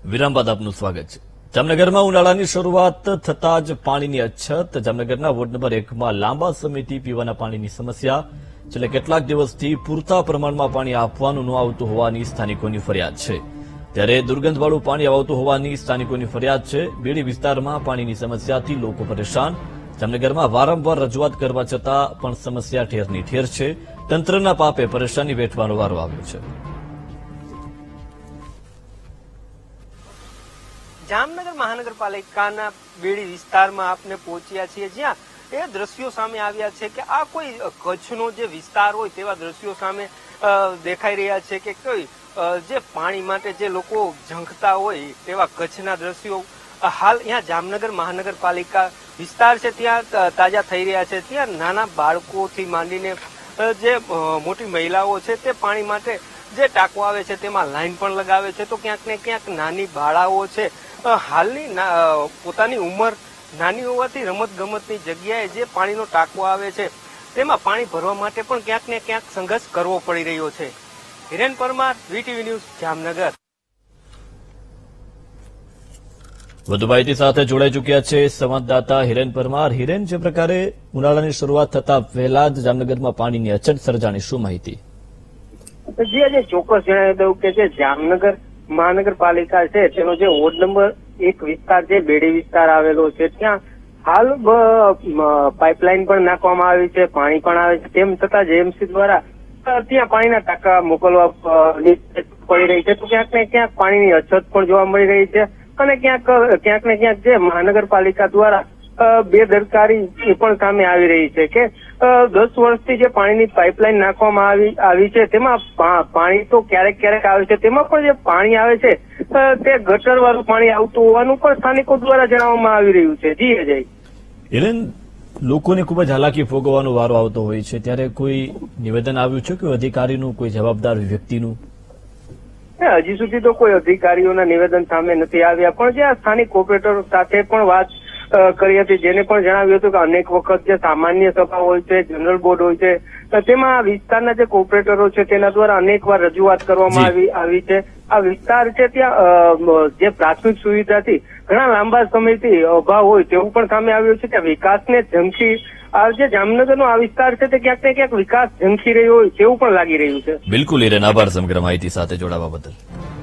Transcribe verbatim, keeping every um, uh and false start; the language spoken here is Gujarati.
વિરામ બાદ આપનું સ્વાગત છે। જામનગરમાં ઉનાળાની શરૂઆત થતાં જ પાણીની અછત। જામનગરના વોર્ડ નંબર એકમાં લાંબા સમયથી પીવાના પાણીની સમસ્યા। છેલ્લા કેટલાક દિવસથી પૂરતા પ્રમાણમાં પાણી આપવાનું ન આવતું હોવાની સ્થાનિકોની ફરિયાદ છે। ત્યારે દુર્ગંધવાળું પાણી આવતું હોવાની સ્થાનિકોની ફરિયાદ છે। બેડી વિસ્તારમાં પાણીની સમસ્યાથી લોકો પરેશાન। જામનગરમાં વારંવાર રજૂઆત કરવા છતાં પણ સમસ્યા ઠેરની ઠેર છે। તંત્રના પાપે પરેશાની વેઠવાનો વારો આવ્યો છે। જામનગર મહાનગરપાલિકાના બેડી વિસ્તારમાં આપણે પહોંચ્યા છીએ, જ્યાં એ દ્રશ્યો સામે આવ્યા છે કે આ કોઈ કચ્છનો જે વિસ્તાર હોય તેવા દ્રશ્યો સામે દેખાઈ રહ્યા છે કે કોઈ જે પાણી માટે જે લોકો ઝંખતા હોય તેવા કચ્છના દ્રશ્યો હાલ અહીંયા જામનગર મહાનગરપાલિકા વિસ્તાર છે ત્યાં તાજા થઈ રહ્યા છે। ત્યાં નાના બાળકોથી માંડીને જે મોટી મહિલાઓ છે તે પાણી માટે જે ટાંકો આવે છે તેમાં લાઈન પણ લગાવે છે, તો ક્યાંક ને ક્યાંક નાની બાળાઓ છે હાલની પોતાની ઉંમર નાની હોવાથી રમત ગમતની જગ્યાએ જે પાણીનો ટાંકો આવે છે તેમાં પાણી ભરવા માટે પણ ક્યાંક ને ક્યાંક સંઘર્ષ કરવો પડી રહ્યો છે। Hiren Parmar, VTV news, Jamnagar. વધુ માહિતી સાથે જોડાઈ ચૂક્યા છે સંવાદદાતા હિરેન પરમાર। હિરેન, જે પ્રકારે ઉનાળાની શરૂઆત થતા પહેલા જ જામનગરમાં પાણીની અછત સર્જાણી, શું માહિતી? જી આજે ચોક્કસ જણાવી દઉં કે જે જામનગર મહાનગરપાલિકા છે તેનો જે વોર્ડ નંબર એક વિસ્તાર છે, બેડી વિસ્તાર આવેલો છે, ત્યાં હાલ પાઇપલાઇન પણ નાખવામાં આવી છે, પાણી પણ આવે છે। તેમ છતાં જેએમસી દ્વારા ત્યાં પાણીના ટાંકા મોકલવા પડી રહી છે, તો ક્યાંક ને ક્યાંક પાણીની અછત પણ જોવા મળી રહી છે અને ક્યાંક ક્યાંક ને ક્યાંક જે મહાનગરપાલિકા દ્વારા બેદરકારી એ પણ સામે આવી રહી છે કે દસ વર્ષથી જે પાણીની પાઇપલાઇન નાખવામાં આવી આવી છે તેમાં પાણી તો ક્યારેક ક્યારેક આવે છે, તેમાં પણ જે પાણી આવે છે તે ગટર વાળું પાણી આવતું હોવાનું પણ સ્થાનિકો દ્વારા જણાવવામાં આવી રહ્યું છે। જી અજય। હિરેન, લોકોને ખૂબ જ હાલાકી ભોગવવાનો વારો આવતો હોય છે, ત્યારે કોઈ નિવેદન આવ્યું છે કે અધિકારીનું, કોઈ જવાબદાર વ્યક્તિનું? હજી સુધી તો કોઈ અધિકારીઓના નિવેદન સામે નથી આવ્યા, પણ જે સ્થાનિક કોર્પોરેટરો સાથે પણ વાત કરી હતી, જેને પણ જણાવ્યું હતું કે અનેક વખત જે સામાન્ય સભા હોય છે, જનરલ બોર્ડ હોય છે, તેમાં વિસ્તારના જે કોર્પોરેટરો છે તેના દ્વારા અનેક વાર રજૂઆત કરવામાં આવી આવી છે। આ વિસ્તાર છે ત્યાં જે પ્રાથમિક સુવિધાથી ઘણા લાંબા સમયથી અભાવ હોય તેવું પણ સામે આવ્યું છે કે વિકાસને ઝંખી આ જે જામનગરનો આ વિસ્તાર છે તે ક્યાંક ને ક્યાંક વિકાસ ઝંખી રહ્યો હોય તેવું પણ લાગી રહ્યું છે। બિલકુલ હિરેન, આભાર સમગ્ર માહિતી સાથે જોડાવા બદલ।